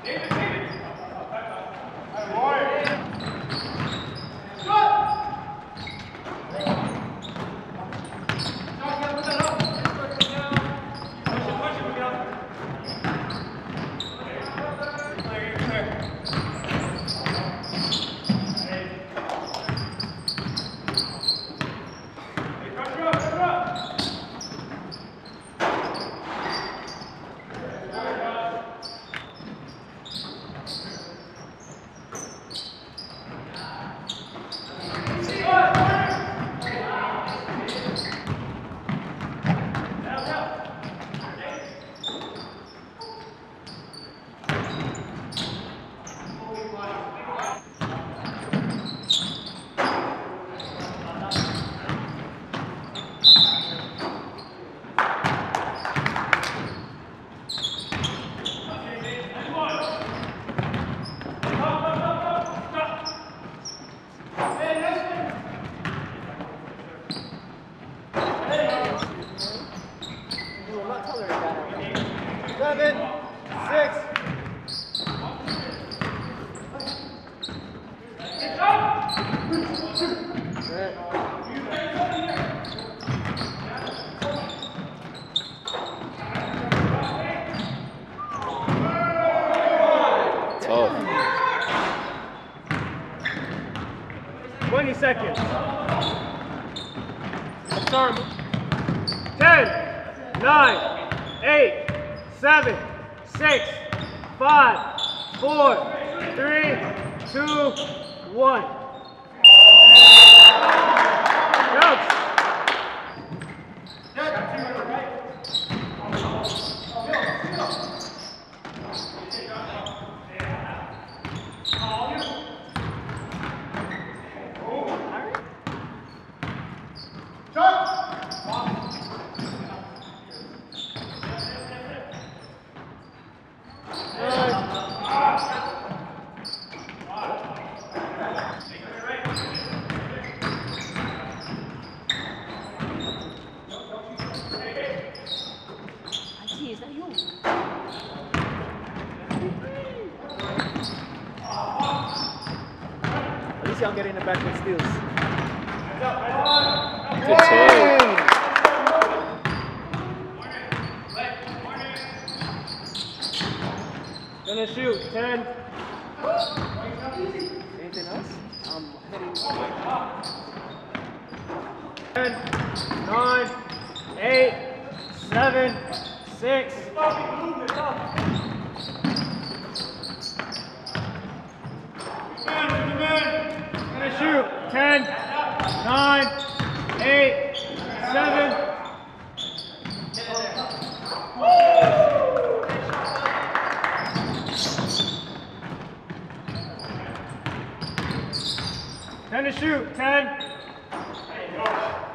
Seconds. Start. 10, 9, 8, 7, 6, 5, 4, 3, 2, 1. Coach. I'm getting the back with steals. Good take. Gonna shoot. 10. Anything else? I'm heading. 10, 9, 8, 7, 6. Gonna shoot. 10, 9, 8, 7. Ten to shoot. 10.